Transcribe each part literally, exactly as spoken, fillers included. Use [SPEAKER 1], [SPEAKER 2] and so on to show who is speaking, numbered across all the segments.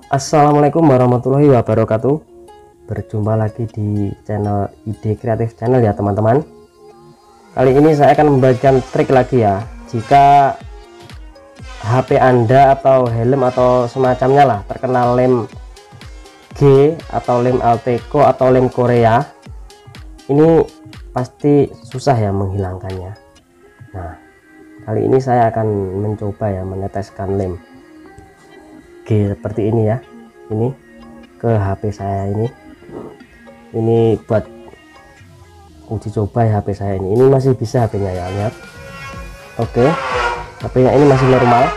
[SPEAKER 1] Assalamualaikum warahmatullahi wabarakatuh. Berjumpa lagi di channel Ide Kreatif Channel ya teman-teman. Kali ini saya akan membagikan trik lagi ya. Jika H P Anda atau helm atau semacamnya lah terkena lem G atau lem Alteco atau lem Korea, ini pasti susah ya menghilangkannya. Nah, kali ini saya akan mencoba ya meneteskan lem G seperti ini ya, ini ke H P saya ini ini buat uji coba ya. H P saya ini ini masih bisa H P-nya ya, lihat. Oke, H P-nya ini masih normal.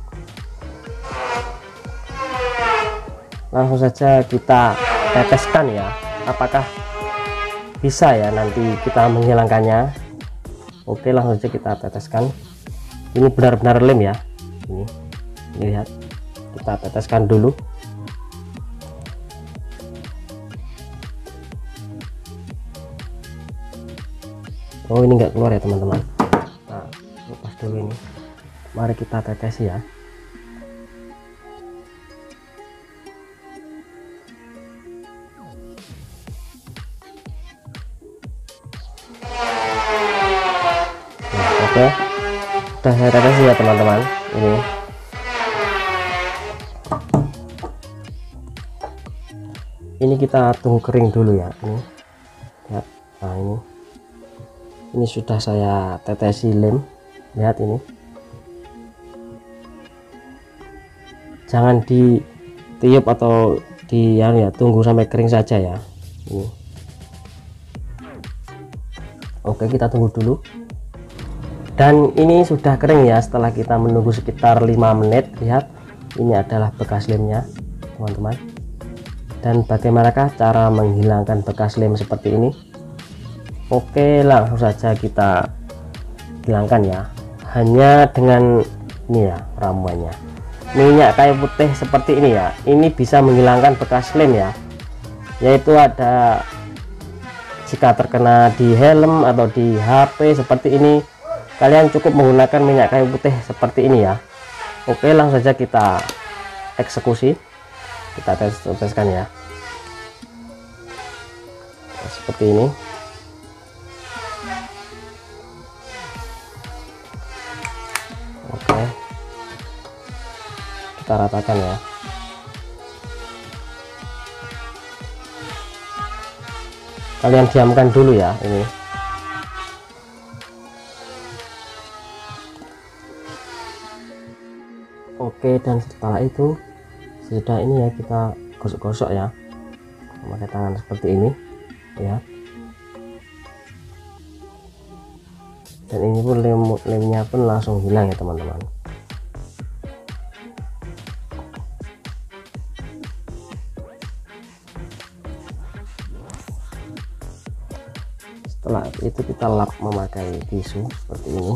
[SPEAKER 1] Langsung saja kita teteskan ya, apakah bisa ya nanti kita menghilangkannya. Oke, langsung saja kita teteskan. Ini benar-benar lem ya, ini, ini lihat. Kita teteskan dulu. Oh, ini enggak keluar ya teman-teman. Nah, lepas dulu ini. Mari kita tetes ya. Nah, oke, sudah saya tetes ya teman-teman. Ini ini kita tunggu kering dulu ya. Ini lihat. Nah, ini ini sudah saya tetesi lem, lihat ini. Jangan ditiup atau di ya, ya tunggu sampai kering saja ya. Ini oke, kita tunggu dulu. Dan ini sudah kering ya setelah kita menunggu sekitar lima menit. Lihat, ini adalah bekas lemnya teman-teman. Dan bagaimanakah cara menghilangkan bekas lem seperti ini? Oke, langsung saja kita hilangkan ya, hanya dengan ini ya ramuannya, minyak kayu putih seperti ini ya. Ini bisa menghilangkan bekas lem ya, yaitu ada jika terkena di helm atau di H P seperti ini, kalian cukup menggunakan minyak kayu putih seperti ini ya. Oke, langsung saja kita eksekusi, kita tes teskan ya. Nah, seperti ini. Oke, kita ratakan ya. Kalian diamkan dulu ya ini. Oke, dan setelah itu sudah ini ya, kita gosok-gosok ya memakai tangan seperti ini ya. Dan ini pun lem lemnya pun langsung hilang ya teman-teman. Setelah itu kita lap memakai tisu seperti ini.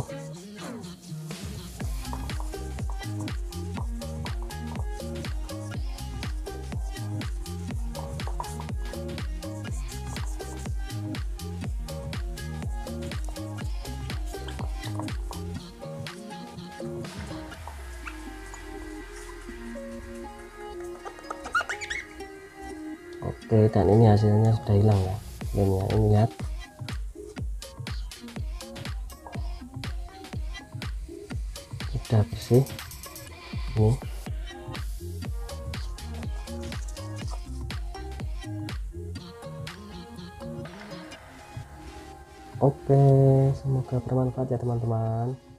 [SPEAKER 1] Oke, dan ini hasilnya sudah hilang ya lemnya, ini lihat. Sudah bersih ini. Oke, semoga bermanfaat ya teman-teman.